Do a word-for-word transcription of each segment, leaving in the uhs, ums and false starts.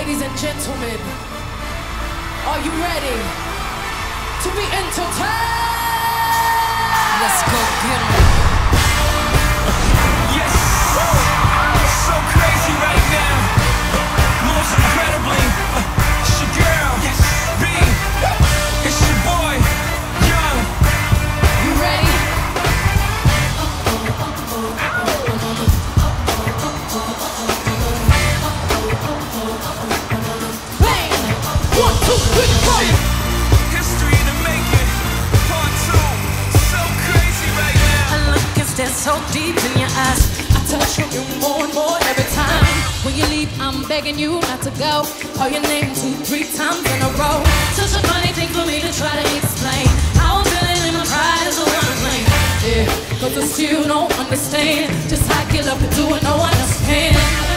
Ladies and gentlemen, are you ready to be entertained? Let's go get 'em. Yes! So crazy right now. Most incredibly. Uh, it's your girl. Yes. B. It's your boy. Young. You ready? Bang! One, two, three, four. History to make it. Part two. So crazy right now. I look and stare so deep in your eyes. I touch on you more and more every time. When you leave, I'm begging you not to go. Call your name two, three times in a row. Such a funny thing for me to try to explain. How I'm feeling in my pride is the one I'm playing. Yeah, cause I still don't understand just how I get up and do it, no one else can.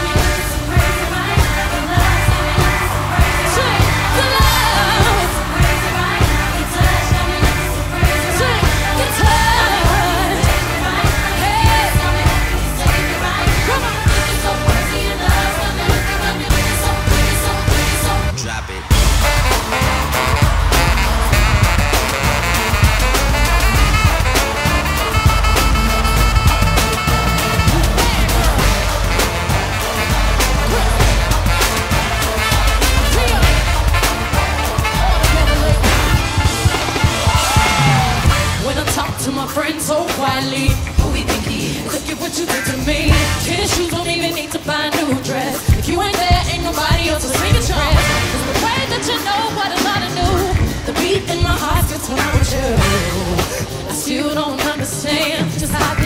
To my friends so quietly, who we think he is? Look at what you did to me. Tennis shoes don't even need to buy a new dress. If you ain't there, ain't nobody else to sing it your ass. It's the way that you know what a lot to do. The beat in my heart gets when I'm with you. I still don't understand just how I